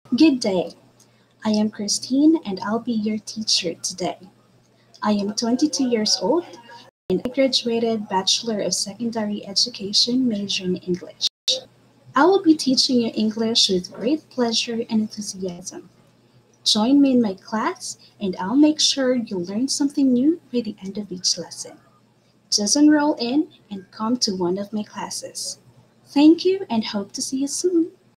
Good day. I am Christine and I'll be your teacher today. I am 22 years old and I graduated Bachelor of Secondary Education major in English. I will be teaching you English with great pleasure and enthusiasm. Join me in my class and I'll make sure you'll learn something new by the end of each lesson. Just enroll in and come to one of my classes. Thank you and hope to see you soon.